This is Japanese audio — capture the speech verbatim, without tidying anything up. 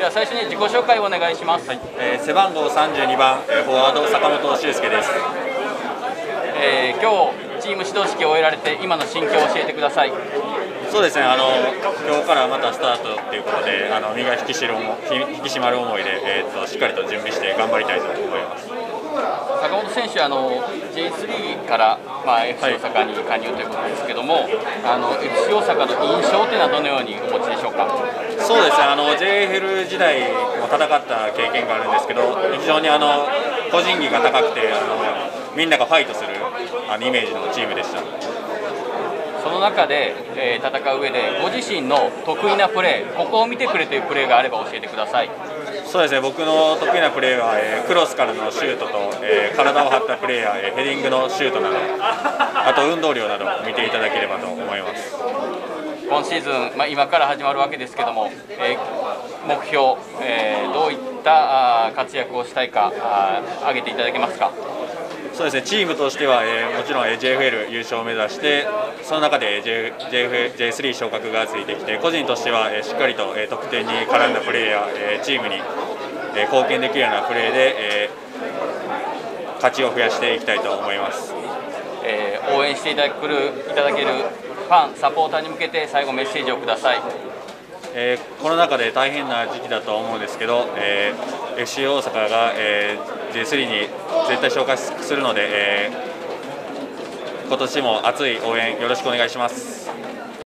では最初に自己紹介をお願いします。はい、 えー、背番号さんじゅうにばん、えー、フォワード坂本修介です。 えー、今日チーム指導式を終えられて今の心境を教えてください。 そうですね、あの今日からまたスタートということで、あの身が引き締る思引き締まる思いで、えー、としっかりと準備して頑張りたいと思います。 坂本選手、あの ジェイスリー から、まあ、エフシー 大阪に加入ということですけども、あの エフシー 大阪の印象というのはどのようにお持ちでしょうか。 そうですね、あの ジェイエフエル 時代も戦った経験があるんですけど、非常にあの個人技が高くて、あのみんながファイトするあのイメージのチームでした。 その中で、えー、戦う上でご自身の得意なプレー、ここを見てくれというプレーがあれば教えてください。 そうですね、僕の得意なプレーは、えー、クロスからのシュートと、えー、体を張ったプレーや、えー、ヘディングのシュートなど、あと運動量などを見ていただければと思います。 今シーズン、まあ、今から始まるわけですけども、えー、目標、えー、どういったあ活躍をしたいかあ挙げていただけますか。 そうですね、チームとしては、えー、もちろん ジェイエフエル 優勝を目指して、その中で ジェイスリー 昇格がついてきて、個人としては、えー、しっかりと、えー、得点に絡んだプレーや、えー、チームに、えー、貢献できるようなプレーで、えー、勝ちを増やしていきたいと思います。 えー、応援していただける、いただけるファン、サポーターに向けて最後メッセージをください。 えー、コロナ禍で大変な時期だと思うんですけど、えー、エフシー 大阪が、えー、ジェイスリー に絶対昇格するので、えー、今年も熱い応援よろしくお願いします。